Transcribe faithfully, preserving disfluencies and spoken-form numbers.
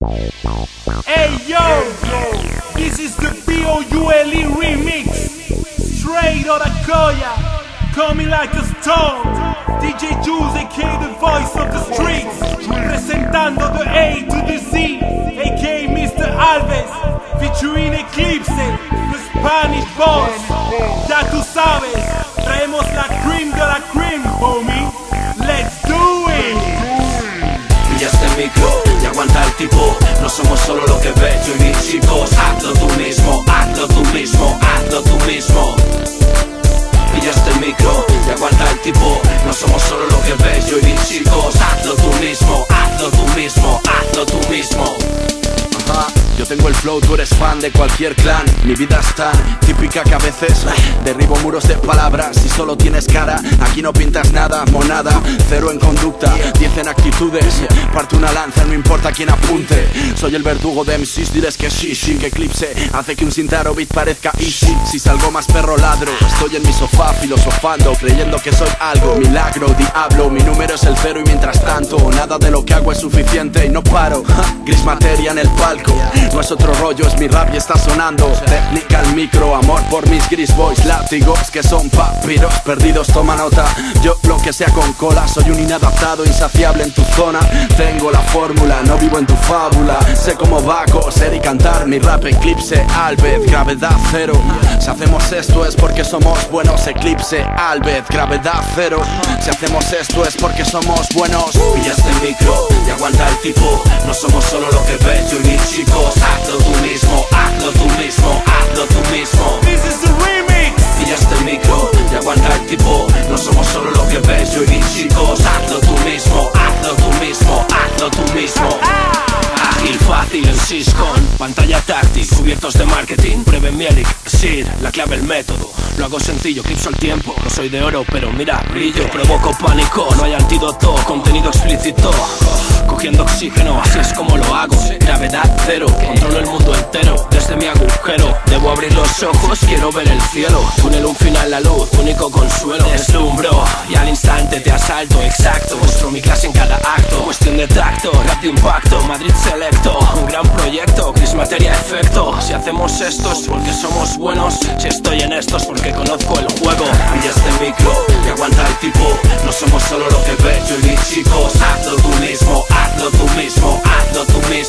Hey yo, this is the B O U L E remix. Straight outta Koya, coming like a stone. D J Juice, aka the voice of the streets, presentando the A to the Z, aka Mister Alves, featuring Eclipse, the Spanish boss. Ya tú sabes, traemos la cream de la cream, homie. Let's do it. Pillaste el micro y aguanta el tipo. No somos solo lo que ves, yo y mis chicos. Hazlo tú mismo, hazlo tú mismo, hazlo tú mismo. Pillaste el micro y aguanta el tipo. No somos solo lo que ves, yo y mis chicos. Hazlo tú mismo, hazlo tú mismo, hazlo tú mismo. Ajá. Yo tengo el flow, tú eres fan de cualquier clan. Mi vida es tan típica que a veces derribo muros de palabras. Si solo tienes cara, aquí no pintas nada, monada. Cero en conducta, diez en actitudes. Parto una lanza, no importa quién apunte. Soy el verdugo de M Cs, diles que sí, sí. Que Eclipse hace que un Sintaro beat parezca easy. Si salgo más perro ladro, estoy en mi sofá filosofando, creyendo que soy algo. Milagro, diablo, mi número es el cero. Y mientras tanto, nada de lo que hago es suficiente y no paro. Gris materia en el palco. No es otro rollo, es mi rap y está sonando. Técnica al micro, amor por mis gris boys. Látigos que son papiros, perdidos, toma nota. Yo lo que sea con cola, soy un inadaptado, insaciable en tu zona. Tengo la fórmula, no vivo en tu fábula. Sé cómo va a coser y cantar mi rap. Eclipse, Alves, gravedad cero. Si hacemos esto es porque somos buenos. Eclipse, Alves, gravedad cero. Si hacemos esto es porque somos buenos. Pillaste el micro y aguanta el tipo. No somos solo lo que ves, yo y mis chicos. Hazlo tú mismo, hazlo tú mismo, hazlo tú mismo. This is the remix. Pillaste el micro y aguanta el tipo. No somos solo lo que ves, yo y mis chicos. Hazlo tú mismo, hazlo tú mismo, hazlo tú mismo. Ágil, fácil, en Syscon, pantalla táctil, cubiertos de marketing, breve Mielik, Sir, la clave, el método. Lo hago sencillo, eclipso el tiempo. No soy de oro, pero mira, brillo. Provoco pánico, no hay antídoto. Contenido explícito, cogiendo oxígeno, así es como lo hago. Gravedad cero, controlo el mundo entero desde mi agujero. Debo abrir los ojos, quiero ver el cielo. Túnel, un final, la luz, único consuelo. Deslumbro y al instante te asalto, exacto. Muestro mi clase en cada acto, cuestión de tacto. Rap de impacto, Madrid selecto. Un gran proyecto, gris materia efecto. Si hacemos esto es porque somos buenos. Si estoy en esto es porque conozco el juego. Pillaste el micro y aguanta el tipo. No somos solo lo que ves, yo y mis chicos. Hazlo tú mismo, hazlo tú mismo, hazlo tú mismo.